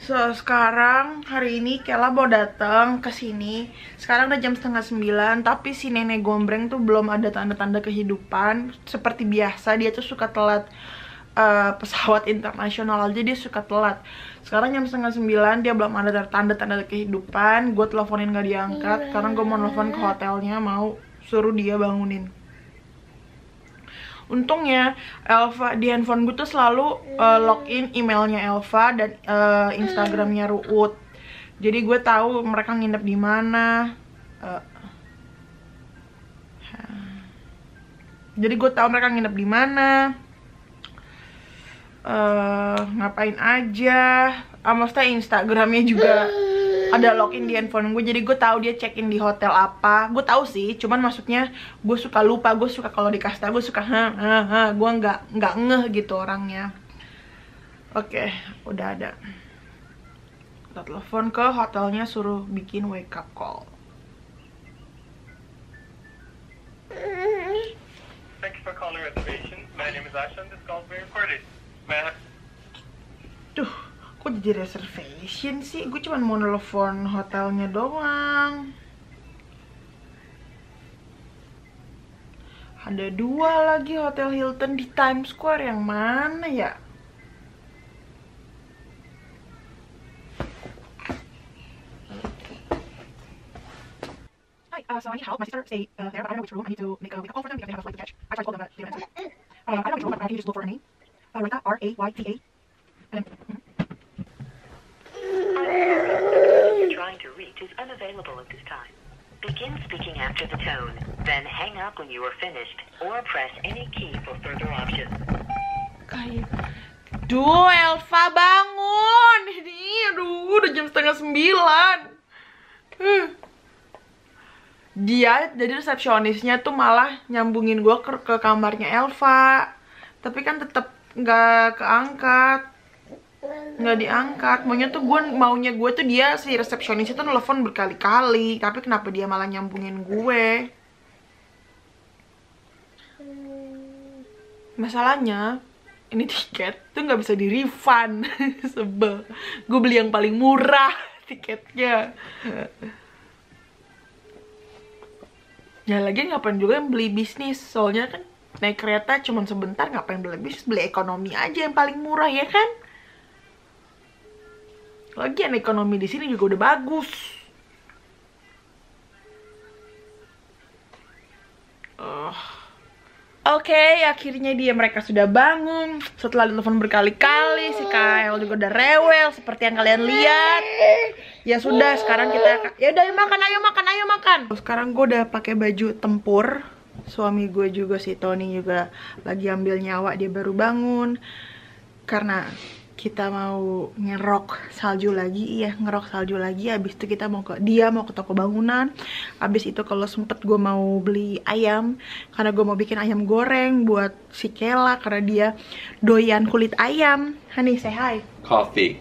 Sekarang hari ini Kela mau datang ke sini. Sekarang udah jam 8:30, tapi si nenek gombreng tuh belum ada tanda-tanda kehidupan. Seperti biasa dia tuh suka telat pesawat internasional aja dia suka telat. Sekarang jam 8:30 dia belum ada tanda-tanda kehidupan. Gue teleponin gak diangkat karena gue mau telepon ke hotelnya, mau suruh dia bangunin. Untungnya Elva di handphone gue tuh selalu login emailnya Elva dan Instagramnya Ruut. Jadi gue tahu mereka nginep di mana. Jadi gue tahu mereka nginep di mana, ngapain aja. Maksudnya Instagramnya juga ada login di handphone gue, jadi gue tahu dia check in di hotel apa. Gue tahu sih, cuman maksudnya gue suka lupa. Gue suka kalau dikasih tahu gue suka gue nggak ngeh gitu orangnya. Oke, udah ada. Kita telepon ke hotelnya, suruh bikin wake up call. Thank you for calling reservation. My name is Ashton. This call is being recorded. Duh, kok jadi reservation sih? Gue cuma mau nelfon hotelnya doang. Ada 2 lagi hotel Hilton di Times Square, yang mana ya? Hi, so I need help. My sister stay there, but I don't know which room. I need to make a call for them because they have a flight to catch. I tried to call them, but they didn't answer. I don't know which room, but I can just look for her name. Rayta, R-A-Y-T-A. And then, you're trying to reach is unavailable at this time. Begin speaking after the tone, then hang up when you are finished, or press any key for further options. Kayak, duh, Elva bangun. Ini, aduh, udah jam 8:30. Dia jadi resepsionisnya tuh malah nyambungin gue ke kamarnya Elva, tapi kan tetap nggak keangkat. Nggak diangkat. Maunya gue tuh dia, si resepsionisnya tuh nelfon berkali-kali, tapi kenapa dia malah nyambungin gue? Masalahnya ini tiket tuh nggak bisa di refund. Sebel. Gue beli yang paling murah tiketnya. Ya lagi ngapain juga yang beli bisnis, soalnya kan naik kereta cuman sebentar, ngapain beli bisnis, beli ekonomi aja yang paling murah ya kan? Lagian ekonomi di sini juga udah bagus. Oke, akhirnya mereka sudah bangun. Setelah ditelepon berkali-kali, si Kyle juga udah rewel seperti yang kalian lihat. Ya sudah, sekarang kita ya udah, ayo makan. Sekarang gue udah pakai baju tempur. Suami gue juga, si Tony juga lagi ambil nyawa, dia baru bangun. Karena kita mau ngerok salju lagi, habis itu kita mau ke toko bangunan. Habis itu kalau sempet gue mau beli ayam, karena gue mau bikin ayam goreng buat si Kela, karena dia doyan kulit ayam. Honey, say hi. Coffee.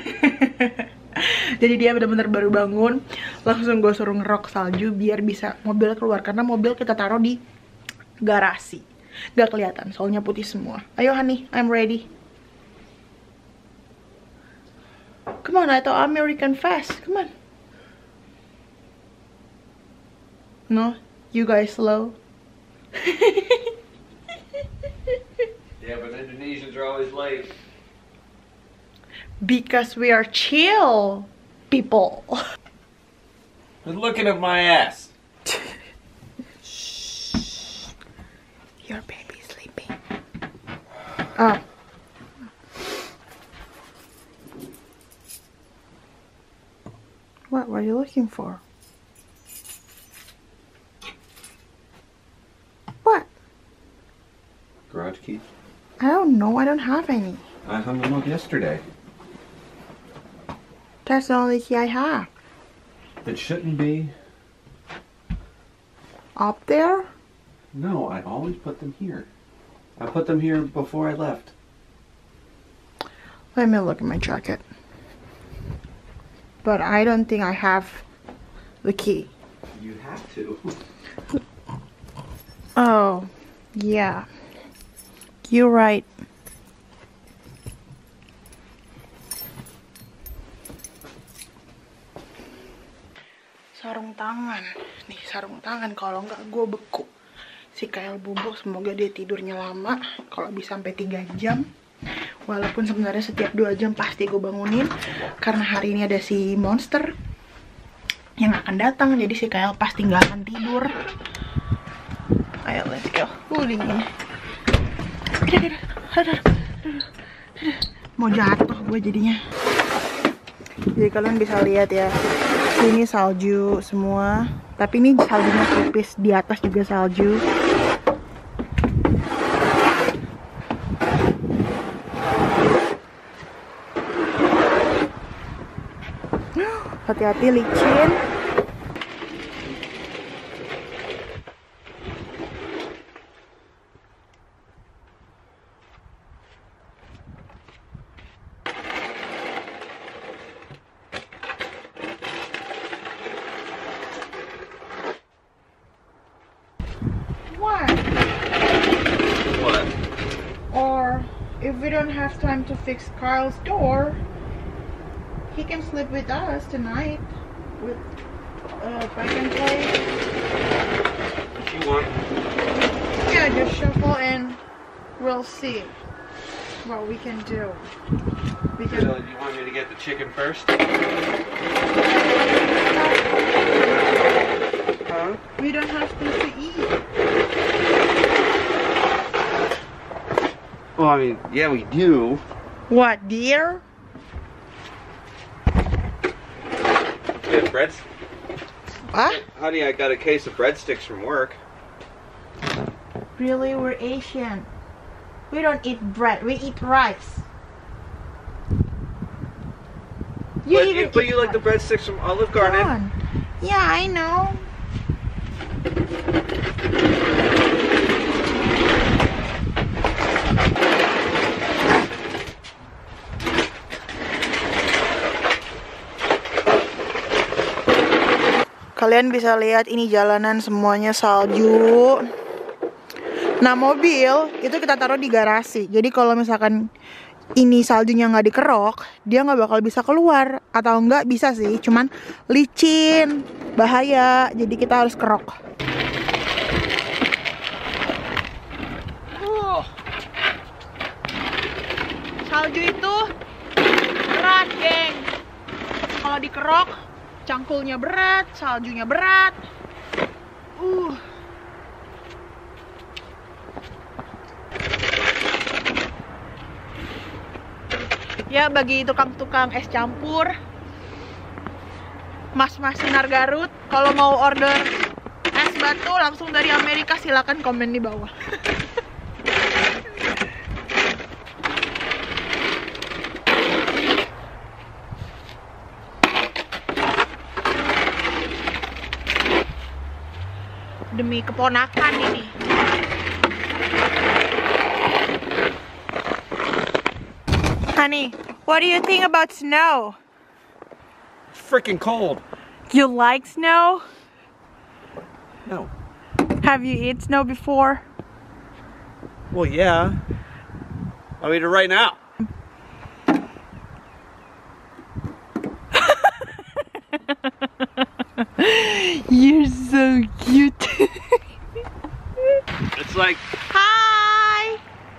Jadi dia benar-benar baru bangun, langsung gue suruh ngerok salju biar bisa mobil keluar, karena mobil kita taruh di garasi, gak kelihatan soalnya putih semua. Ayo honey, I'm ready. Come on, I thought American fast. Come on. No, you guys slow. Yeah, but Indonesians are always late. Because we are chill people. Quit looking at my ass. Shh. Your baby's sleeping. What were you looking for? What? Garage key? I don't know. I don't have any. I hung them up yesterday. That's the only key I have. It shouldn't be. Up there? No, I always put them here. I put them here before I left. Let me look at my jacket. But I don't think I have the key. You have to. Oh, yeah. You're right. sarung tangan. Nih sarung tangan, kalau nggak gue beku. Si Kyle bubuk, semoga dia tidurnya lama. Kalau bisa sampai 3 jam. Walaupun sebenarnya setiap 2 jam pasti gue bangunin. Karena hari ini ada si monster yang akan datang. Jadi si Kyle pasti nggak akan tidur. Ayo let's go. Dingin. Mau jatuh gue jadinya. Jadi kalian bisa lihat ya, ini salju semua, tapi ini saljunya tipis, di atas juga salju. Hati-hati licin. What? Or if we don't have time to fix Kyle's door, he can sleep with us tonight with pack and play. If you want. Yeah, just shuffle and we'll see what we can do. We So, can. you want me to get the chicken first? Huh? We don't have things to eat. Well, I mean, yeah, we do. What, dear? We have breads. What? Honey, I got a case of breadsticks from work. Really, we're Asian. We don't eat bread. We eat rice. But you like the breadsticks from Olive Garden. Come on. Yeah, I know. Kalian bisa lihat ini jalanan semuanya salju. Nah, mobil itu kita taruh di garasi. Jadi kalau misalkan ini saljunya nggak dikerok, dia nggak bakal bisa keluar. Atau nggak bisa sih, cuman licin, bahaya. Jadi kita harus kerok. Salju itu berat, geng. Kalau dikerok, cangkulnya berat, saljunya berat. Ya, bagi tukang-tukang es campur, mas-mas Sinar Garut, kalau mau order es batu langsung dari Amerika, silakan komen di bawah. Demi keponakan ini. Honey, what do you think about snow? Freaking cold. You like snow? No. Have you eaten snow before? Well, yeah. I'll eat it right now. You're so cute. It's like Hi!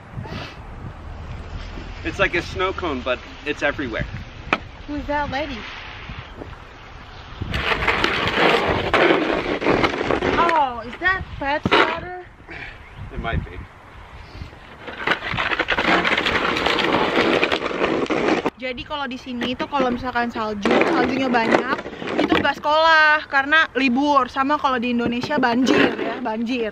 it's like a snow cone, but it's everywhere. Who's that lady? Oh, is that Pat's daughter? It might be. Jadi kalau di sini itu kalau misalkan saljunya banyak, itu nggak sekolah karena libur. Sama kalau di Indonesia banjir ya, banjir.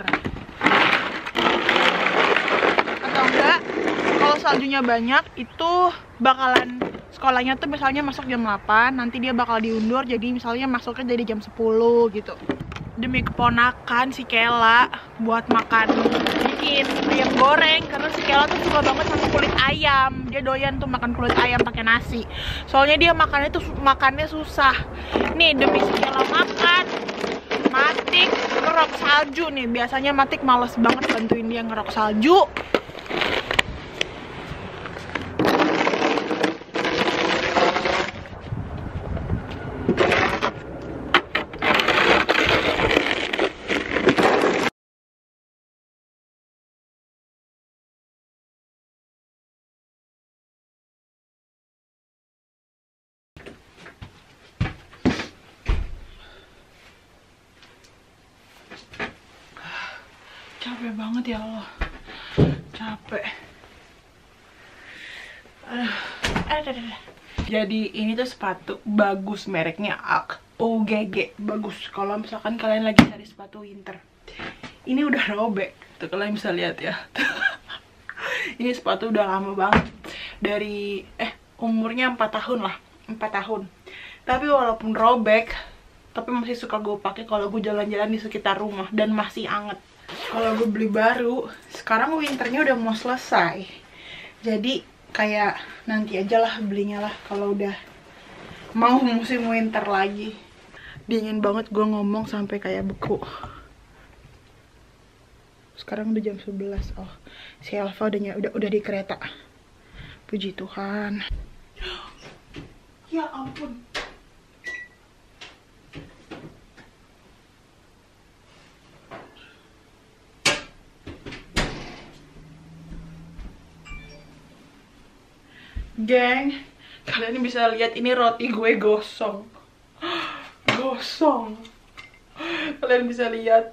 Atau enggak, kalau saljunya banyak itu bakalan sekolahnya tuh misalnya masuk jam 8, nanti dia bakal diundur jadi misalnya masuknya dari jam 10 gitu. Demi keponakan si Kela buat makan bikin ayam goreng, karena si Kela tuh suka banget sama kulit ayam. Dia doyan tuh makan kulit ayam pakai nasi. Soalnya dia makannya susah. Nih demi si Kela makan, Matik ngerok salju nih. Biasanya Matik males banget bantuin dia ngerok salju. Capek banget ya Allah. Capek. Jadi ini tuh sepatu bagus, mereknya OGG. Bagus kalau misalkan kalian lagi cari sepatu winter. Ini udah robek, tuh kalian bisa lihat ya. Ini sepatu udah lama banget. Dari umurnya 4 tahun lah, 4 tahun. Tapi walaupun robek, tapi masih suka gue pakai kalau gue jalan-jalan di sekitar rumah dan masih anget. Kalau gue beli baru, sekarang winternya udah mau selesai. Jadi kayak nanti aja lah belinya lah kalau udah mau musim winter lagi. Dingin banget gue ngomong sampai kayak beku. Sekarang udah jam 11. Oh, si Elva udah di kereta. Puji Tuhan. Ya ampun. Geng, kalian bisa lihat ini roti gue gosong. Gosong. Kalian bisa lihat.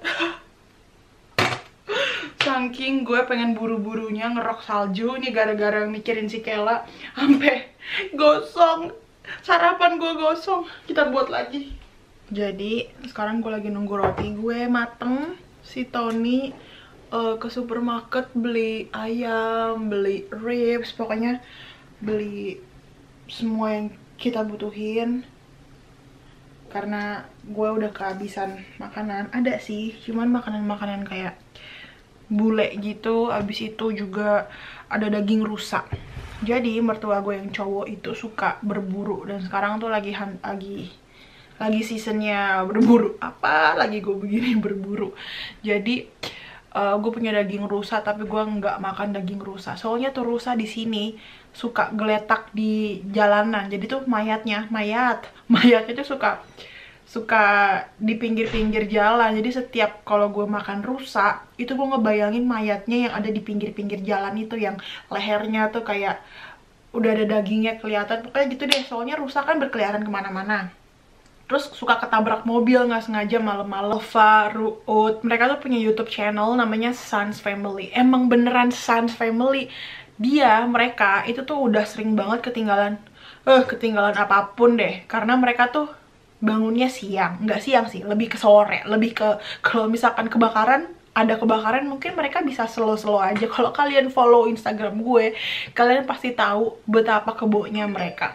Saking gue pengen buru-burunya ngerok salju. Ini gara-gara mikirin si Kela. Sampai gosong. Sarapan gue gosong. Kita buat lagi. Jadi sekarang gue lagi nunggu roti gue mateng. Si Tony ke supermarket beli ayam, beli ribs, pokoknya beli semua yang kita butuhin. Karena gue udah kehabisan makanan. Ada sih, cuman makanan-makanan kayak bule gitu. Abis itu juga ada daging rusa. Jadi mertua gue yang cowok itu suka berburu. Dan sekarang tuh lagi seasonnya berburu. Apa lagi gue begini berburu. Jadi gue punya daging rusa, tapi gue nggak makan daging rusa. Soalnya tuh rusa di sini suka geletak di jalanan. Jadi tuh mayatnya tuh suka di pinggir-pinggir jalan. Jadi setiap kalau gue makan rusa, itu gue ngebayangin mayatnya yang ada di pinggir-pinggir jalan itu, yang lehernya tuh kayak udah ada dagingnya kelihatan. Pokoknya gitu deh. Soalnya rusa kan berkeliaran kemana-mana. Terus suka ketabrak mobil nggak sengaja malam-malam. Elva, Ruut, mereka tuh punya YouTube channel namanya Sons Family. Emang beneran Sons Family. Mereka itu tuh udah sering banget ketinggalan apapun deh. Karena mereka tuh bangunnya siang. Nggak siang sih, lebih ke sore. Lebih ke kalau misalkan ada kebakaran mungkin mereka bisa slow-slow aja. Kalau kalian follow Instagram gue, kalian pasti tahu betapa kebonya mereka.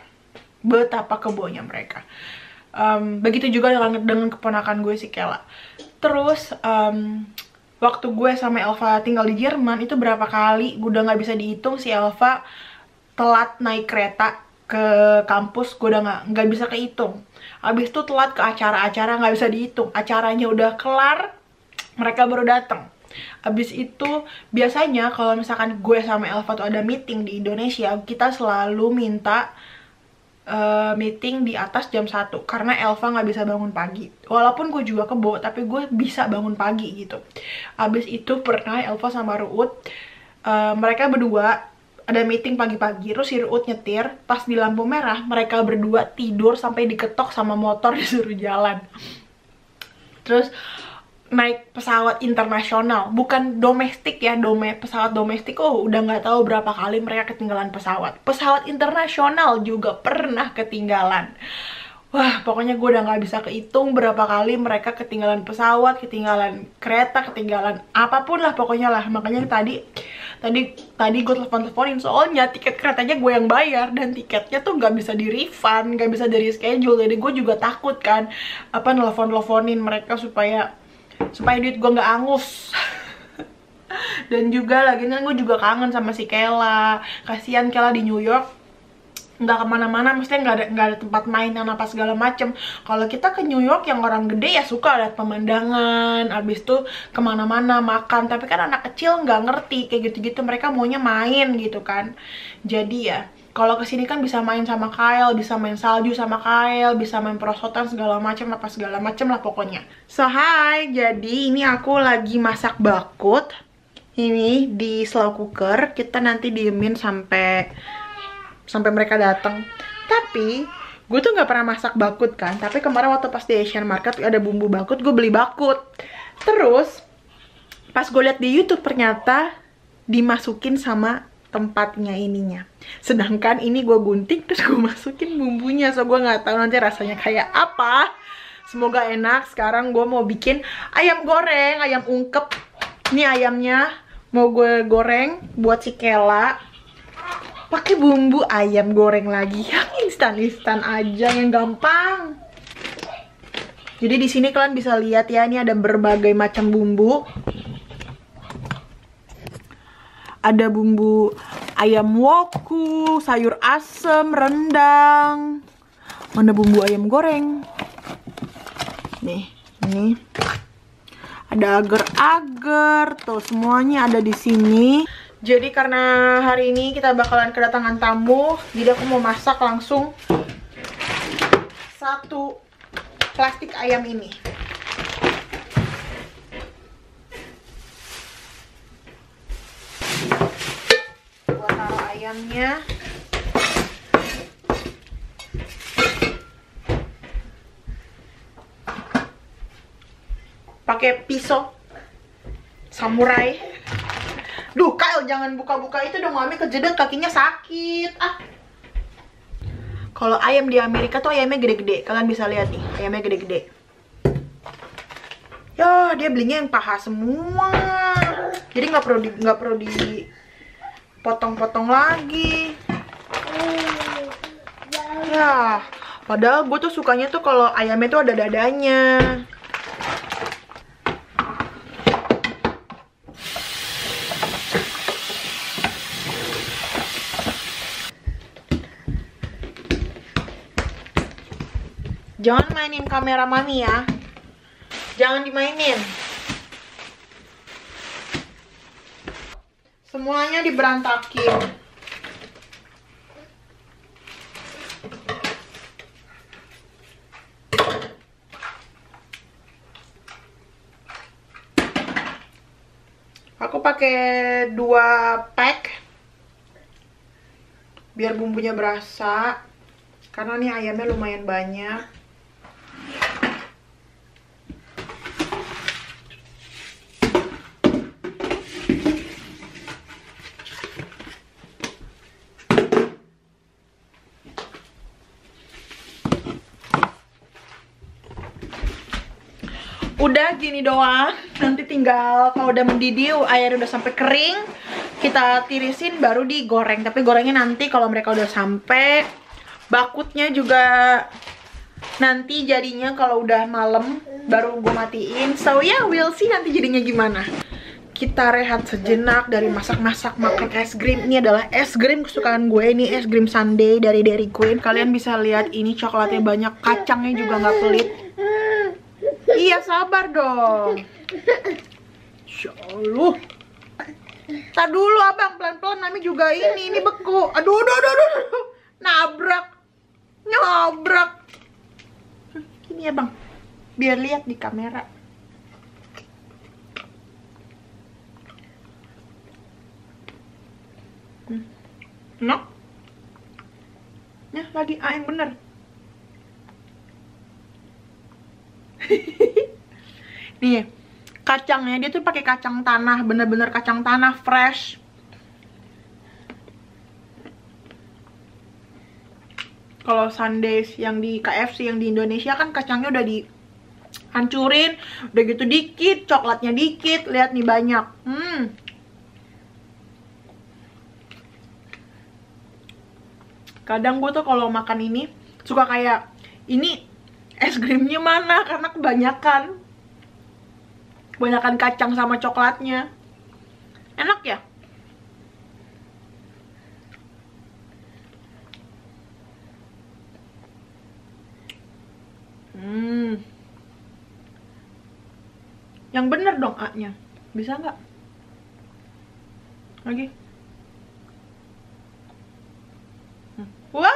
Begitu juga dengan keponakan gue si Kela. Terus waktu gue sama Elva tinggal di Jerman itu berapa kali udah nggak bisa dihitung si Elva telat naik kereta ke kampus. Gue udah nggak bisa kehitung. Abis itu telat ke acara-acara nggak bisa dihitung. Acaranya udah kelar, mereka baru datang. Abis itu biasanya kalau misalkan gue sama Elva tuh ada meeting di Indonesia, kita selalu minta meeting di atas jam 1 karena Elva nggak bisa bangun pagi. Walaupun gue juga kebo, tapi gue bisa bangun pagi gitu. Abis itu pernah Elva sama Ruut, mereka berdua ada meeting pagi-pagi. Terus si Ruut nyetir, pas di lampu merah mereka berdua tidur sampai diketok sama motor, disuruh jalan. Terus naik pesawat internasional, bukan domestik ya, pesawat domestik. Udah nggak tahu berapa kali mereka ketinggalan pesawat internasional juga pernah ketinggalan. Wah, pokoknya gue udah nggak bisa kehitung berapa kali mereka ketinggalan pesawat, ketinggalan kereta, ketinggalan apapun lah pokoknya lah. Makanya tadi gue teleponin, soalnya tiket keretanya gue yang bayar dan tiketnya tuh nggak bisa di refund, nggak bisa dari schedule. Jadi gue juga takut kan nelfonin mereka supaya duit gue nggak angus. Dan juga lagi kan gue juga kangen sama si Kela. Kasihan Kela di New York nggak kemana-mana, maksudnya nggak ada tempat mainan apa segala macem. Kalau kita ke New York yang orang gede ya suka lihat pemandangan, abis itu kemana-mana makan. Tapi kan anak kecil nggak ngerti kayak gitu-gitu, mereka maunya main gitu kan. Jadi ya kalau kesini kan bisa main sama Kyle, bisa main salju sama Kyle, bisa main perosotan segala macam lah pokoknya. So hi, jadi ini aku lagi masak bakut. Ini di slow cooker, kita nanti diemin sampai mereka datang. Tapi gue tuh nggak pernah masak bakut kan. Tapi kemarin waktu pas di Asian Market ada bumbu bakut, gue beli bakut. Terus Pas gue liat di YouTube ternyata dimasukin sama tempatnya ininya. Sedangkan ini gue gunting terus gue masukin bumbunya. So gue nggak tahu nanti rasanya kayak apa. Semoga enak. Sekarang gue mau bikin ayam goreng, ayam ungkep. Ini ayamnya mau gue goreng buat si Kela. Pakai bumbu ayam goreng lagi. Yang instan-instan aja, yang gampang. Jadi di sini kalian bisa lihat ya, ini ada berbagai macam bumbu. Ada bumbu ayam woku, sayur asem, rendang. Mana bumbu ayam goreng? Nih, ini. Ada agar-agar, tuh semuanya ada di sini. Jadi karena hari ini kita bakalan kedatangan tamu, jadi aku mau masak langsung satu plastik ayam ini. Gua taruh ayamnya. Pakai pisau samurai. Duh, Kyle, jangan buka-buka itu dong, Mami kejedot, kakinya sakit. Kalau ayam di Amerika tuh ayamnya gede-gede. Kalian bisa lihat nih, ayamnya gede-gede. Ya, dia belinya yang paha semua. Jadi nggak perlu dipotong-potong lagi. Ya, padahal gue tuh sukanya tuh kalau ayamnya tuh ada dadanya. Jangan mainin kamera Mami ya. Jangan dimainin. Semuanya diberantakin. Aku pakai 2 pack biar bumbunya berasa. Karena nih ayamnya lumayan banyak. Udah gini doang. Nanti tinggal kalau udah mendidih, air udah sampai kering, kita tirisin baru digoreng. Tapi gorengnya nanti kalau mereka udah sampai. Bakutnya juga nanti jadinya kalau udah malam baru gue matiin. So yeah, we'll see nanti jadinya gimana. Kita rehat sejenak dari masak-masak, makan es krim. Ini adalah es krim kesukaan gue. Ini es krim sundae dari Dairy Queen. Kalian bisa lihat ini coklatnya banyak, kacangnya juga nggak pelit. Iya, sabar dong. Insyaallah. Tar dulu abang, pelan-pelan. Mami juga ini beku. Aduh. Nabrak. Ini ya bang, biar lihat di kamera. No. Ya lagi yang bener. Nih, kacangnya dia tuh pakai kacang tanah, bener-bener kacang tanah fresh. Kalau sundaes yang di KFC yang di Indonesia kan kacangnya udah dihancurin, udah gitu dikit, coklatnya dikit, lihat nih banyak. Kadang gue tuh kalau makan ini suka kayak ini es krimnya mana karena kebanyakan kacang sama coklatnya. Enak ya? Yang bener dong A-nya. Bisa nggak? Lagi. Wah,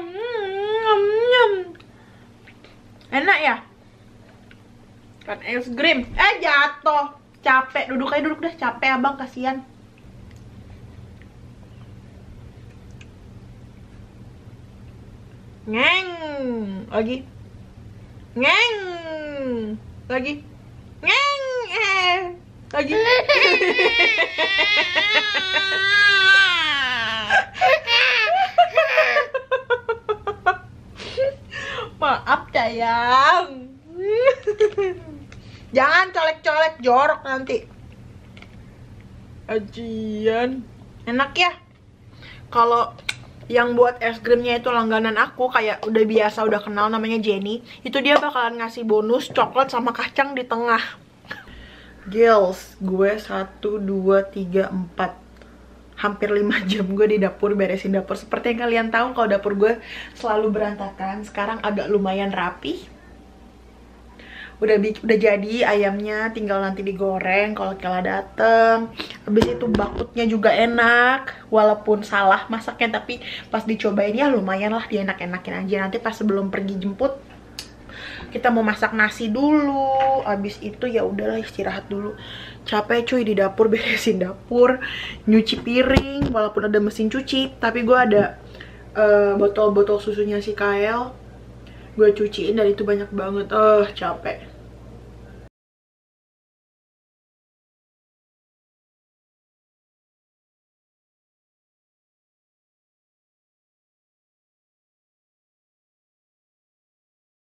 enak ya? Kan es krim. Jatuh. Capek. Duduk dah. Capek abang, kasihan. Ngeng. Lagi. Ngeng. Lagi. Ngeng. Lagi. Maaf sayang. Jangan colek-colek, jorok nanti. Ajian. Enak ya? Kalau yang buat es krimnya itu langganan aku, kayak udah biasa, udah kenal, namanya Jenny. Itu dia bakalan ngasih bonus coklat sama kacang di tengah. Gils, gue 1, 2, 3, 4 hampir 5 jam gue di dapur beresin dapur. Seperti yang kalian tahu kalau dapur gue selalu berantakan. Sekarang agak lumayan rapi. Udah jadi ayamnya, tinggal nanti digoreng kalau Kela dateng. Habis itu bakutnya juga enak, walaupun salah masaknya, tapi pas dicobain ya lumayan lah, dia enak-enakin aja. Nanti pas sebelum pergi jemput kita mau masak nasi dulu. Habis itu ya udahlah, istirahat dulu. Capek cuy di dapur, beresin dapur, nyuci piring, walaupun ada mesin cuci, tapi gue ada botol-botol susunya si Kael. Gue cuciin dan itu banyak banget. Capek.